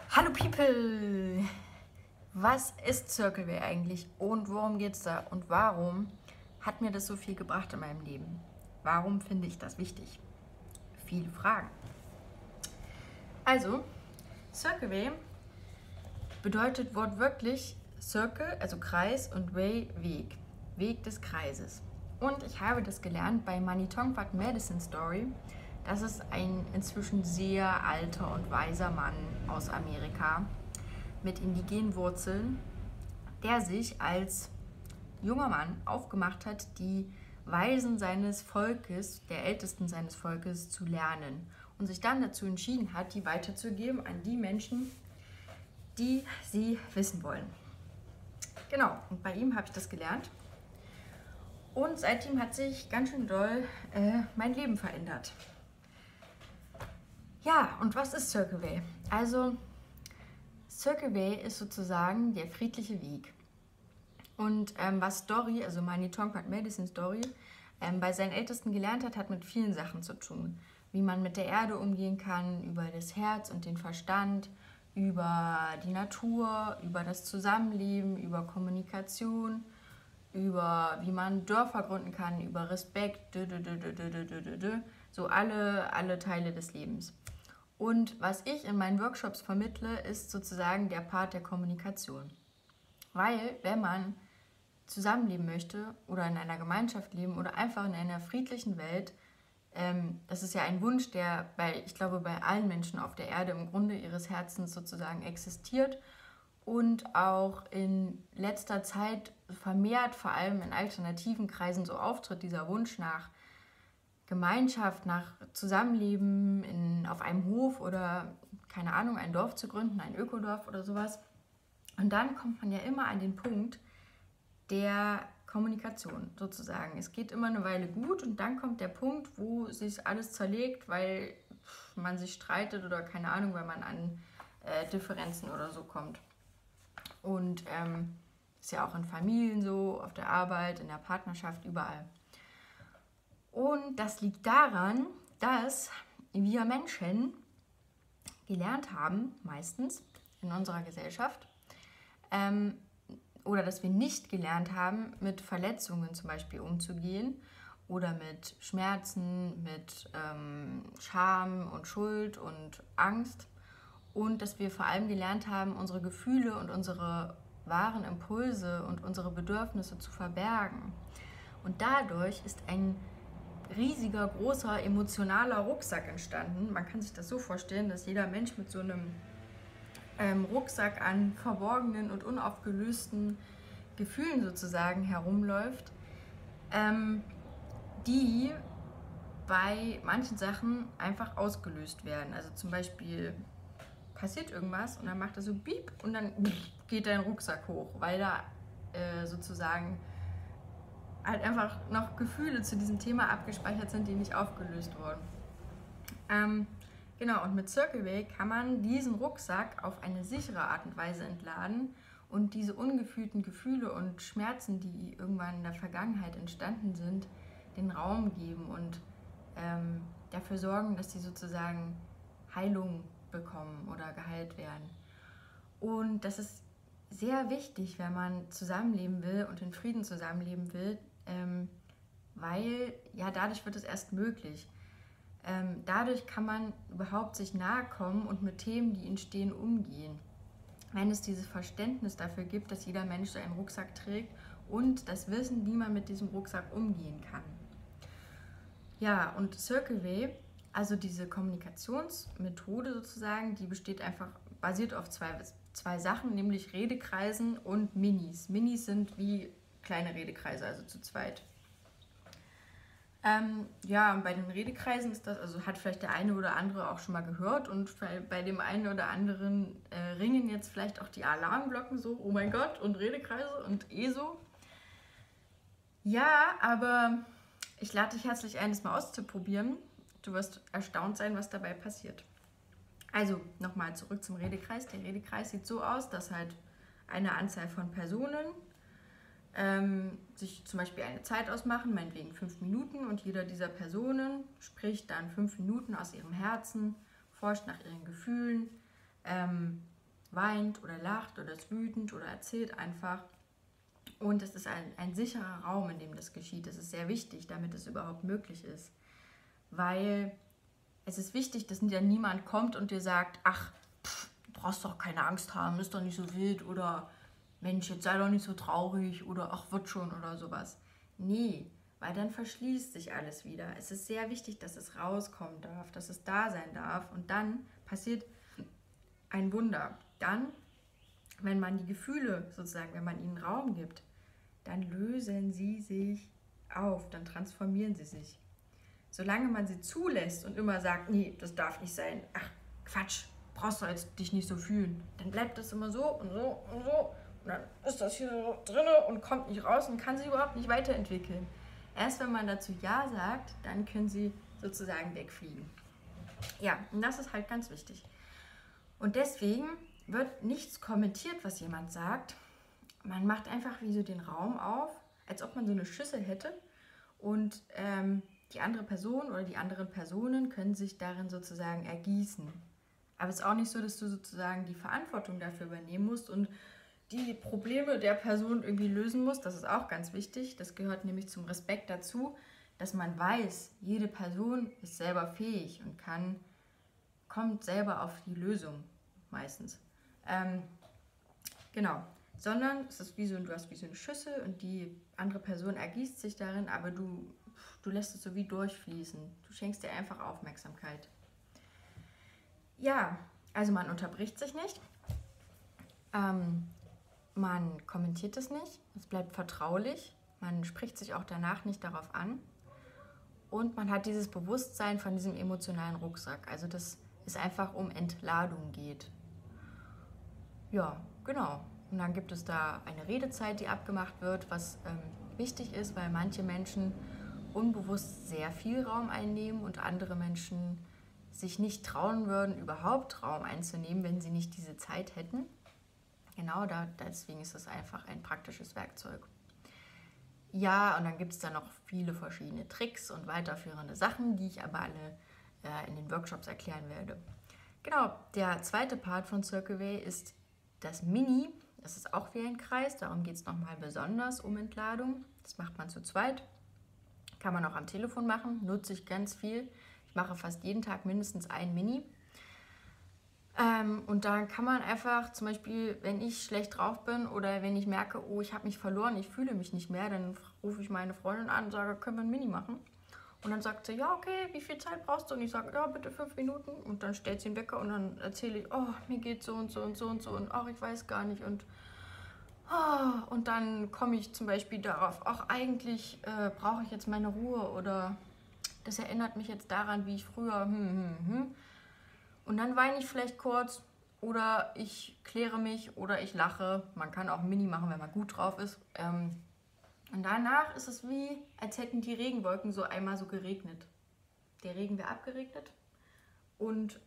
Hallo People! Was ist Circle eigentlich und worum geht's da und warum hat mir das so viel gebracht in meinem Leben? Warum finde ich das wichtig? Viele Fragen. Also, Circle bedeutet wortwörtlich Circle, also Kreis, und Way, Weg. Weg des Kreises. Und ich habe das gelernt bei Manitongvat Medicine Story. Das ist ein inzwischen sehr alter und weiser Mann aus Amerika mit indigenen Wurzeln, der sich als junger Mann aufgemacht hat, die Weisen seines Volkes, der Ältesten seines Volkes, zu lernen und sich dann dazu entschieden hat, die weiterzugeben an die Menschen, die sie wissen wollen. Genau, und bei ihm habe ich das gelernt. Und seitdem hat sich ganz schön doll mein Leben verändert. Ja, und was ist Circle Way? Also, Circle Way ist sozusagen der friedliche Weg. Und was Story, also Manitongvat Medicine Story, bei seinen Ältesten gelernt hat, hat mit vielen Sachen zu tun. Wie man mit der Erde umgehen kann, über das Herz und den Verstand, über die Natur, über das Zusammenleben, über Kommunikation, über wie man Dörfer gründen kann, über Respekt, so alle Teile des Lebens. Und was ich in meinen Workshops vermittle, ist sozusagen der Part der Kommunikation. Weil, wenn man zusammenleben möchte oder in einer Gemeinschaft leben oder einfach in einer friedlichen Welt, das ist ja ein Wunsch, der ich glaube, bei allen Menschen auf der Erde im Grunde ihres Herzens sozusagen existiert und auch in letzter Zeit vermehrt, vor allem in alternativen Kreisen so auftritt, dieser Wunsch nach Gemeinschaft, nach Zusammenleben auf einem Hof oder, keine Ahnung, ein Dorf zu gründen, ein Ökodorf oder sowas. Und dann kommt man ja immer an den Punkt der Kommunikation sozusagen. Es geht immer eine Weile gut und dann kommt der Punkt, wo sich alles zerlegt, weil man sich streitet oder keine Ahnung, weil man an Differenzen oder so kommt. Und ist ja auch in Familien so, auf der Arbeit, in der Partnerschaft, überall. Und das liegt daran, dass wir Menschen gelernt haben, meistens in unserer Gesellschaft, oder dass wir nicht gelernt haben, mit Verletzungen zum Beispiel umzugehen oder mit Schmerzen, mit Scham und Schuld und Angst. Und dass wir vor allem gelernt haben, unsere Gefühle und unsere wahren Impulse und unsere Bedürfnisse zu verbergen. Und dadurch ist ein riesiger, großer, emotionaler Rucksack entstanden. Man kann sich das so vorstellen, dass jeder Mensch mit so einem Rucksack an verborgenen und unaufgelösten Gefühlen sozusagen herumläuft, die bei manchen Sachen einfach ausgelöst werden. Also zum Beispiel passiert irgendwas und dann macht er so Piep und dann geht dein Rucksack hoch, weil da sozusagen halt einfach noch Gefühle zu diesem Thema abgespeichert sind, die nicht aufgelöst wurden. Genau, und mit Circle Way kann man diesen Rucksack auf eine sichere Art und Weise entladen und diese ungefühlten Gefühle und Schmerzen, die irgendwann in der Vergangenheit entstanden sind, den Raum geben und dafür sorgen, dass sie sozusagen Heilung bekommen oder geheilt werden. Und das ist sehr wichtig, wenn man zusammenleben will und in Frieden zusammenleben will, weil ja dadurch wird es erst möglich. Dadurch kann man überhaupt sich nahe kommen und mit Themen, die entstehen, umgehen. Wenn es dieses Verständnis dafür gibt, dass jeder Mensch so einen Rucksack trägt und das Wissen, wie man mit diesem Rucksack umgehen kann. Ja, und Circle Way, also diese Kommunikationsmethode sozusagen, die basiert auf zwei Sachen, nämlich Redekreisen und Minis. Minis sind wie kleine Redekreise, also zu zweit. Ja, und bei den Redekreisen ist das, also hat vielleicht der eine oder andere auch schon mal gehört und bei dem einen oder anderen ringen jetzt vielleicht auch die Alarmglocken so, oh mein Gott, und Redekreise und so. Ja, aber ich lade dich herzlich ein, das mal auszuprobieren. Du wirst erstaunt sein, was dabei passiert. Also nochmal zurück zum Redekreis. Der Redekreis sieht so aus, dass halt eine Anzahl von Personen sich zum Beispiel eine Zeit ausmachen, meinetwegen 5 Minuten, und jeder dieser Personen spricht dann 5 Minuten aus ihrem Herzen, forscht nach ihren Gefühlen, weint oder lacht oder ist wütend oder erzählt einfach. Und es ist ein sicherer Raum, in dem das geschieht. Das ist sehr wichtig, damit es überhaupt möglich ist. Weil es ist wichtig, dass ja niemand kommt und dir sagt, ach, du brauchst doch keine Angst haben, ist doch nicht so wild oder Mensch, jetzt sei doch nicht so traurig oder ach, wird schon oder sowas. Nee, weil dann verschließt sich alles wieder. Es ist sehr wichtig, dass es rauskommen darf, dass es da sein darf und dann passiert ein Wunder. Dann, wenn man die Gefühle sozusagen, wenn man ihnen Raum gibt, dann lösen sie sich auf, dann transformieren sie sich. Solange man sie zulässt und immer sagt, nee, das darf nicht sein, ach, Quatsch, brauchst du jetzt dich nicht so fühlen, dann bleibt das immer so und so und so und dann ist das hier so drinne und kommt nicht raus und kann sich überhaupt nicht weiterentwickeln. Erst wenn man dazu Ja sagt, dann können sie sozusagen wegfliegen. Ja, und das ist halt ganz wichtig. Und deswegen wird nichts kommentiert, was jemand sagt. Man macht einfach wie so den Raum auf, als ob man so eine Schüssel hätte und die andere Person oder die anderen Personen können sich darin sozusagen ergießen. Aber es ist auch nicht so, dass du sozusagen die Verantwortung dafür übernehmen musst und die Probleme der Person irgendwie lösen musst. Das ist auch ganz wichtig. Das gehört nämlich zum Respekt dazu, dass man weiß, jede Person ist selber fähig und kommt selber auf die Lösung meistens. Genau. Sondern es ist du hast wie so eine Schüssel und die andere Person ergießt sich darin, aber du lässt es so wie durchfließen. Du schenkst dir einfach Aufmerksamkeit. Ja, also man unterbricht sich nicht. Man kommentiert es nicht. Es bleibt vertraulich. Man spricht sich auch danach nicht darauf an. Und man hat dieses Bewusstsein von diesem emotionalen Rucksack. Also dass es einfach um Entladung geht. Ja, genau. Und dann gibt es da eine Redezeit, die abgemacht wird, was wichtig ist, weil manche Menschen unbewusst sehr viel Raum einnehmen und andere Menschen sich nicht trauen würden, überhaupt Raum einzunehmen, wenn sie nicht diese Zeit hätten. Genau, deswegen ist es einfach ein praktisches Werkzeug. Ja, und dann gibt es da noch viele verschiedene Tricks und weiterführende Sachen, die ich aber alle in den Workshops erklären werde. Genau, der zweite Part von Circle Way ist das Mini. Das ist auch wie ein Kreis, darum geht es nochmal besonders um Entladung. Das macht man zu zweit. Kann man auch am Telefon machen, nutze ich ganz viel. Ich mache fast jeden Tag mindestens ein Mini. Und dann kann man einfach, zum Beispiel, wenn ich schlecht drauf bin oder wenn ich merke, oh, ich habe mich verloren, ich fühle mich nicht mehr, dann rufe ich meine Freundin an und sage, können wir ein Mini machen? Und dann sagt sie, ja, okay, wie viel Zeit brauchst du? Und ich sage, ja, bitte 5 Minuten. Und dann stellt sie den Wecker und dann erzähle ich, oh, mir geht so und so und so und so und ach, ich weiß gar nicht. Und dann komme ich zum Beispiel darauf, ach, eigentlich brauche ich jetzt meine Ruhe oder das erinnert mich jetzt daran, wie ich früher Und dann weine ich vielleicht kurz oder ich kläre mich oder ich lache. Man kann auch ein Mini machen, wenn man gut drauf ist. Und danach ist es wie, als hätten die Regenwolken so einmal so geregnet. Der Regen wäre abgeregnet und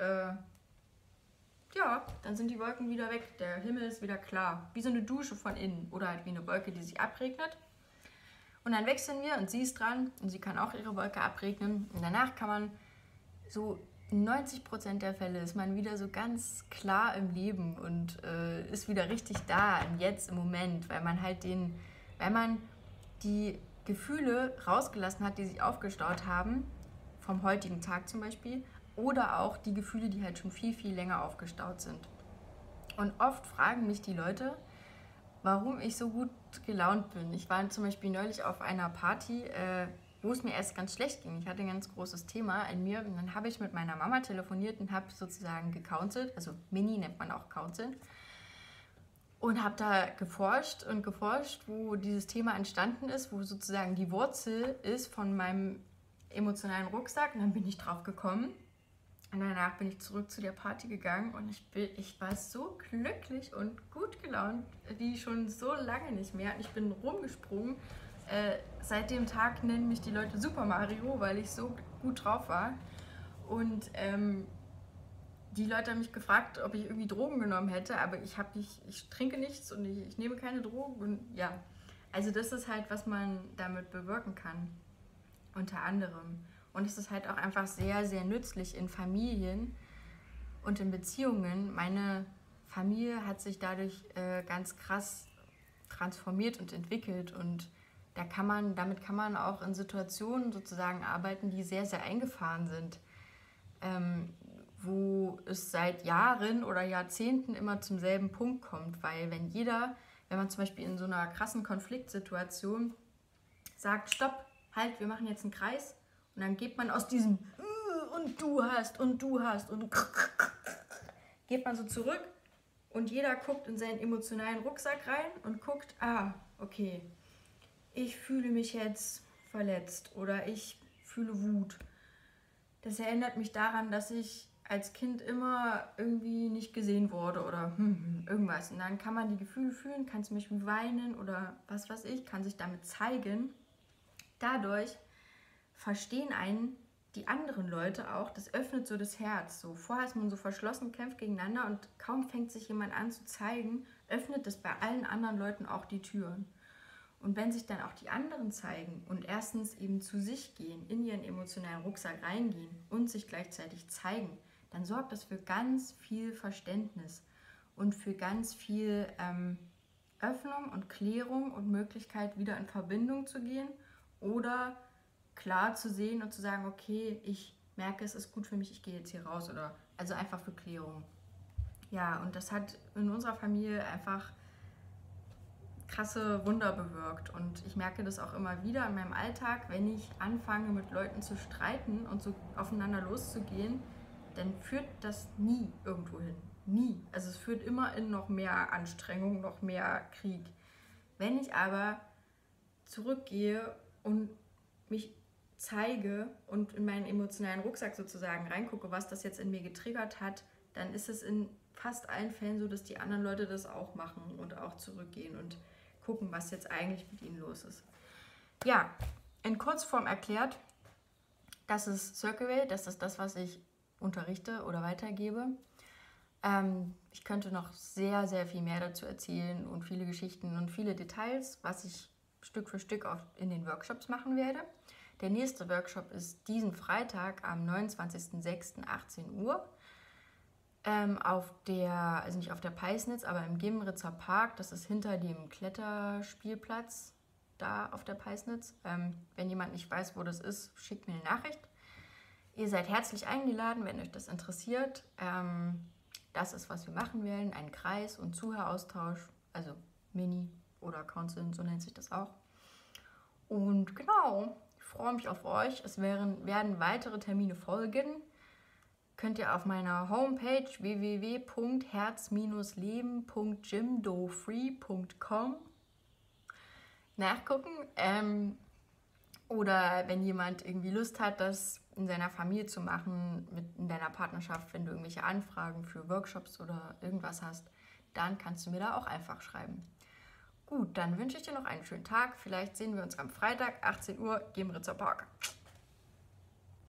ja, dann sind die Wolken wieder weg. Der Himmel ist wieder klar. Wie so eine Dusche von innen oder halt wie eine Wolke, die sich abregnet. Und dann wechseln wir und sie ist dran und sie kann auch ihre Wolke abregnen. Und danach kann man so in 90% der Fälle ist man wieder so ganz klar im Leben und ist wieder richtig da im Jetzt, im Moment, weil man halt die Gefühle rausgelassen hat, die sich aufgestaut haben, vom heutigen Tag zum Beispiel, oder auch die Gefühle, die halt schon viel, viel länger aufgestaut sind. Und oft fragen mich die Leute, warum ich so gut gelaunt bin. Ich war zum Beispiel neulich auf einer Party, wo es mir erst ganz schlecht ging. Ich hatte ein ganz großes Thema in mir und dann habe ich mit meiner Mama telefoniert und habe sozusagen gecounselt, also Mini nennt man auch Counseln, und habe da geforscht, wo dieses Thema entstanden ist, wo sozusagen die Wurzel ist von meinem emotionalen Rucksack und dann bin ich drauf gekommen. Und danach bin ich zurück zu der Party gegangen und ich war so glücklich und gut gelaunt, wie schon so lange nicht mehr. Und ich bin rumgesprungen. Seit dem Tag nennen mich die Leute Super Mario, weil ich so gut drauf war. Und die Leute haben mich gefragt, ob ich irgendwie Drogen genommen hätte, aber ich trinke nichts und ich nehme keine Drogen. Und ja, also das ist halt, was man damit bewirken kann, unter anderem. Und es ist halt auch einfach sehr, sehr nützlich in Familien und in Beziehungen. Meine Familie hat sich dadurch ganz krass transformiert und entwickelt und damit kann man auch in Situationen sozusagen arbeiten, die sehr, sehr eingefahren sind, wo es seit Jahren oder Jahrzehnten immer zum selben Punkt kommt, weil wenn man zum Beispiel in so einer krassen Konfliktsituation sagt, stopp, halt, wir machen jetzt einen Kreis und dann geht man aus diesem und du hast und geht man so zurück und jeder guckt in seinen emotionalen Rucksack rein und guckt, okay, ich fühle mich jetzt verletzt oder ich fühle Wut. Das erinnert mich daran, dass ich als Kind immer irgendwie nicht gesehen wurde oder irgendwas. Und dann kann man die Gefühle fühlen, kann zum Beispiel weinen oder was weiß ich, kann sich damit zeigen. Dadurch verstehen einen die anderen Leute auch, das öffnet so das Herz. So, vorher ist man so verschlossen, kämpft gegeneinander und kaum fängt sich jemand an zu zeigen, öffnet das bei allen anderen Leuten auch die Türen. Und wenn sich dann auch die anderen zeigen und erstens eben zu sich gehen, in ihren emotionalen Rucksack reingehen und sich gleichzeitig zeigen, dann sorgt das für ganz viel Verständnis und für ganz viel Öffnung und Klärung und Möglichkeit, wieder in Verbindung zu gehen oder klar zu sehen und zu sagen, okay, ich merke, es ist gut für mich, ich gehe jetzt hier raus oder also einfach für Klärung. Ja, und das hat in unserer Familie einfach krasse Wunder bewirkt und ich merke das auch immer wieder in meinem Alltag, wenn ich anfange mit Leuten zu streiten und so aufeinander loszugehen, dann führt das nie irgendwo hin. Nie. Also es führt immer in noch mehr Anstrengung, noch mehr Krieg. Wenn ich aber zurückgehe und mich zeige und in meinen emotionalen Rucksack sozusagen reingucke, was das jetzt in mir getriggert hat, dann ist es in fast allen Fällen so, dass die anderen Leute das auch machen und auch zurückgehen und gucken, was jetzt eigentlich mit ihnen los ist. Ja, in Kurzform erklärt, das ist Circle, das ist das, was ich unterrichte oder weitergebe. Ich könnte noch sehr, sehr viel mehr dazu erzählen und viele Geschichten und viele Details, was ich Stück für Stück in den Workshops machen werde. Der nächste Workshop ist diesen Freitag am 29.06.18 Uhr. Also nicht auf der Peisnitz, aber im Gimritzer Park. Das ist hinter dem Kletterspielplatz da auf der Peisnitz. Wenn jemand nicht weiß, wo das ist, schickt mir eine Nachricht. Ihr seid herzlich eingeladen, wenn euch das interessiert. Das ist, was wir machen werden, ein Kreis- und Zuhöraustausch, also Mini oder Council, so nennt sich das auch. Und genau, ich freue mich auf euch. Es werden weitere Termine folgen. Könnt ihr auf meiner Homepage www.herz-leben.jimdofree.com nachgucken. Oder wenn jemand irgendwie Lust hat, das in seiner Familie zu machen, in deiner Partnerschaft, wenn du irgendwelche Anfragen für Workshops oder irgendwas hast, dann kannst du mir da auch einfach schreiben. Gut, dann wünsche ich dir noch einen schönen Tag. Vielleicht sehen wir uns am Freitag, 18 Uhr, Gimritzer Park.